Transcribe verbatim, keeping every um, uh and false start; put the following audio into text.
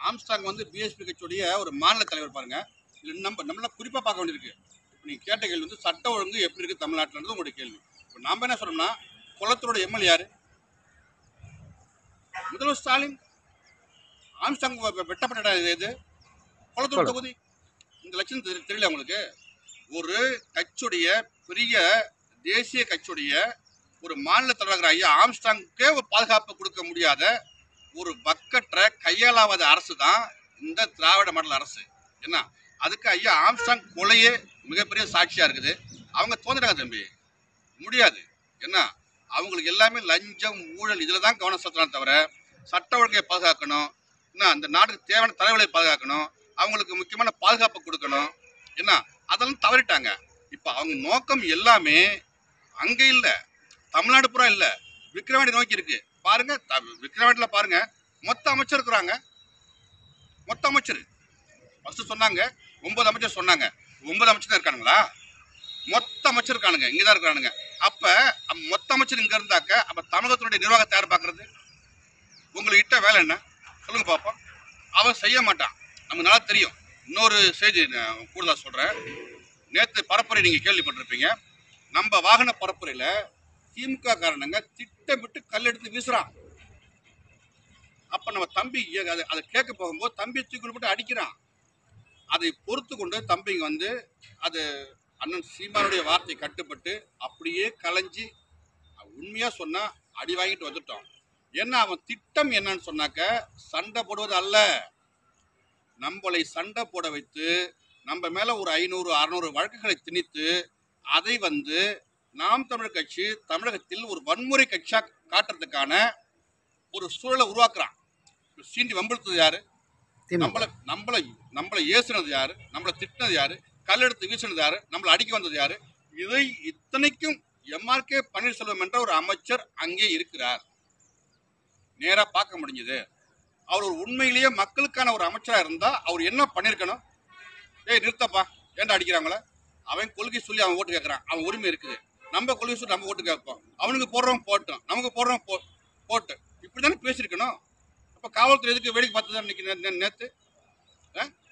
Armstrong வந்து BSP கட்சியுடைய ஒரு மாநில தலைவர் பாருங்க. இது நம்ம நம்மள குறிப்பா பார்க்க வேண்டியிருக்கு. நீங்க கேட்ட கேள்வி வந்து சட்ட ஒழுங்கு எப்படி இருக்கு தமிழ்நாட்டில் உங்களுடைய கேள்வி. இப்போ நாம என்ன சொல்றோம்னா குளத்தூரோட எம்எல்ஏ யாரு? முதல்வர் ஸ்டாலின். ஆம்ஸ்டாங் வெட்டப்பட்ட இது குளத்தூர் தொகுதி. இந்த லட்சம் தெரியல உங்களுக்கு. ஒரு கட்சியுடைய பெரிய தேசிய கட்சியுடைய ஒரு மாநில தலைவர் ஐயா ஆம்ஸ்டாங்கே ஒரு பாதுகாப்பு கொடுக்க முடியாத ஒரு வக்கற்ற கையாளாவாத அரசு தான் இந்த திராவிட மாடல் அரசு. என்ன அதுக்கு ஐயா ஆம்ஸ்டாங் கொலையே மிகப்பெரிய சாட்சியா இருக்குது. அவங்க தோன்றாங்க தம்பி, முடியாது. என்ன அவங்களுக்கு எல்லாமே லஞ்சம் ஊழல் இதுல தான் கவனம் செலுத்தலாம் தவிர சட்ட ஒழுங்கை பாதுகாக்கணும், என்ன அந்த நாட்டுக்கு தேவையான தலைவர்களை பாதுகாக்கணும், அவங்களுக்கு முக்கியமான பாதுகாப்பு கொடுக்கணும், என்ன அதெல்லாம் தவறிட்டாங்க. இப்ப அவங்க நோக்கம் எல்லாமே அங்க இல்ல, தமிழ்நாடு பூரா இல்ல, விக்கிரவாண்டி நோக்கி இருக்கு. பாருங்க விக்கிரவாண்டியில பாருங்க மொத்த அமைச்சர் இருக்கிறாங்க. மொத்த அமைச்சர் ஃபர்ஸ்ட் சொன்னாங்க ஒன்பது அமைச்சர் சொன்னாங்க. ஒன்பது அமைச்சர் தான் இருக்கானுங்களா? மொத்த அமைச்சர் இருக்கானுங்க, இங்கதான் இருக்கானுங்க. அப்ப மொத்த அமைச்சர் இங்க இருந்தாக்க அப்ப தமிழகத்தினுடைய நிர்வாகத்தை யார் பாக்குறது? உங்களுக்கு இட்ட வேலை என்ன சொல்லுங்க பாப்போம். அவன் செய்ய மாட்டான், நமக்கு நல்லா தெரியும். இன்னொரு செய்தி கூடுதலா சொல்றேன். நேற்று பரப்புரை நீங்க கேள்விப்பட்டிருப்பீங்க. நம்ம வாகன பரப்புரையில திமுக காரணங்க திட்டமிட்டு கல் எடுத்து வீசுறான். அப்ப நம்ம தம்பி அதை கேட்க போகும்போது தம்பி தூக்கி போட்டு அடிக்கிறான். அதை பொறுத்து கொண்டு தம்பிங்க வந்து அது அண்ணன் சீமானுடைய வார்த்தை கட்டுப்பட்டு அப்படியே கலைஞ்சி உண்மையா சொன்னா அடி வாங்கிட்டு வந்துட்டோம். ஏன்னா அவன் திட்டம் என்னன்னு சொன்னாக்க சண்டை போடுவது அல்ல, நம்மளை சண்டை போட வைத்து நம்ம மேல ஒரு ஐநூறு அறுநூறு வழக்குகளை திணித்து அதை வந்து நாம் தமிழர் கட்சி தமிழகத்தில் ஒரு வன்முறை கட்சியா காட்டுறதுக்கான ஒரு சூழலை உருவாக்குறான். சீண்டி வம்பிழுத்தது யாரு? நம்மள நம்மள நம்மளை ஏசுனது யாரு? நம்மளை திட்டினது யாரு? கல்லெடுத்து வீசினது யாரு? நம்மளை அடிக்க வந்தது யாரு? இதை இத்தனைக்கும் எம்ஆர்கே பன்னீர்செல்வம் என்ற ஒரு அமைச்சர் அங்கே இருக்கிறார். நேரா பார்க்க முடிஞ்சது. அவர் ஒரு உண்மையிலேயே மக்களுக்கான ஒரு அமைச்சரா இருந்தா அவர் என்ன பண்ணிருக்கணும்? ஏய் நிறுத்தப்பா, ஏன்டா அடிக்கிறாங்களே? அவன் கொள்கை சொல்லி அவன் ஓட்டு கேட்கறான், அவன் உரிமை இருக்குது. நம்ம கொள்கை சொல்லி நம்ம ஓட்டு கேட்போம். அவனுக்கு போடுறவன் போட்டோம், நமக்கு போடுறவன் போ போட்டு இப்படிதானே பேசியிருக்கணும். அப்ப காவல்துறை எதுக்கு வேடிக்கை பார்த்தது நேற்று?